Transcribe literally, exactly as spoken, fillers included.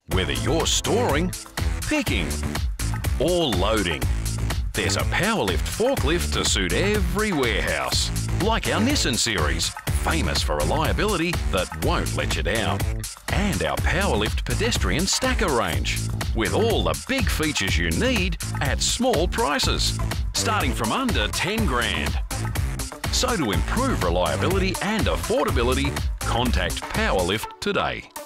Whether you're storing, picking or loading, there's a Powerlift forklift to suit every warehouse. Like our Nissan series, famous for reliability that won't let you down. And our Powerlift pedestrian stacker range, with all the big features you need at small prices, starting from under ten grand. So to improve reliability and affordability, contact Powerlift today.